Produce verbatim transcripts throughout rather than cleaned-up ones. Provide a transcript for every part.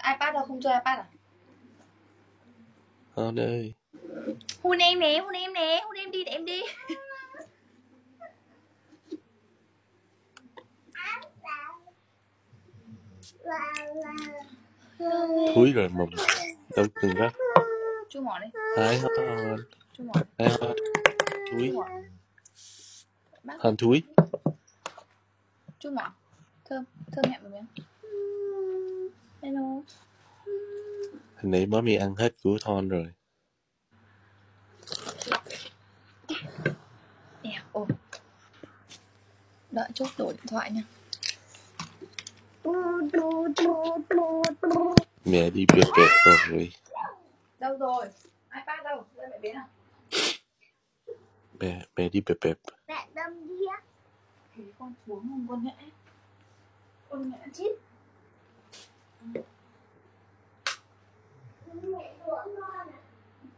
iPad đâu, không chơi iPad à? Con ơi. Hôn em nè, hôn em nè, hôn em đi để em đi. Thúi rồi mồm. Đâu từng rắc. Chú mỏ đi. Hai hòn. Chú mỏ. Hai hòn. Thúi. Chú mỏ. Bác. Hòn thúi. Chú mỏ. Thơm, thơm nhẹ một miếng. Hello. Hồi nãy mommy ăn hết của Thon rồi. Eo, ồ. Đợi chút đổi điện thoại nha. Mẹ đi bẹp bẹp rồi. Đâu rồi? iPad đâu? Đây mẹ biến à? Mẹ, mẹ đi bẹp bẹp. Mẹ đâm đi á. Thế con xuống không con nhẽ. Con nhẽ chít. Mẹ đuổi con à?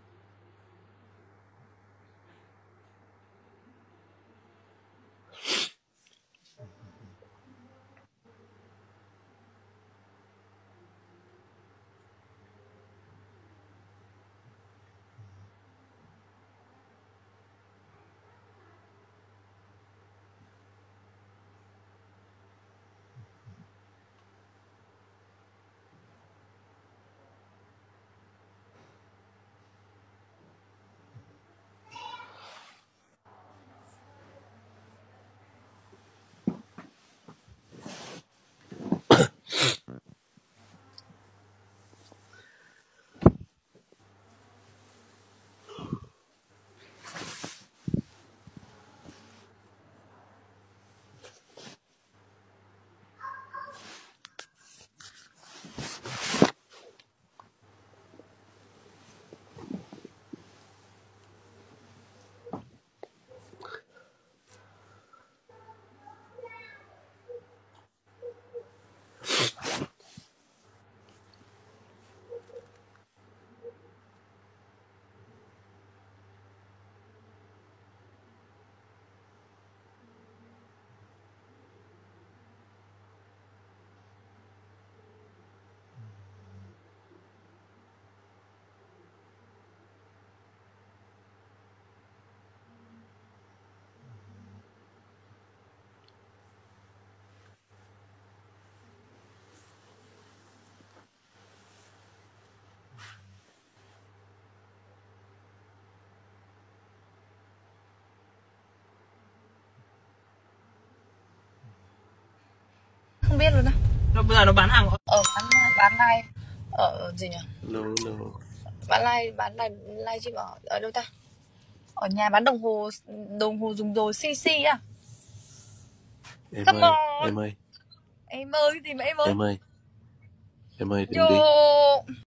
Không biết luôn á. Nó bây giờ nó bán hàng Ở bán bán live ở gì nhỉ? No, no. Bán live bán live live stream ở ở đâu ta? Ở nhà bán đồng hồ đồng hồ dùng rồi xê xê à? Em Come ơi, on. em ơi. Em ơi cái gì mà em ơi? Em ơi. Em ơi đừng Yo. đi.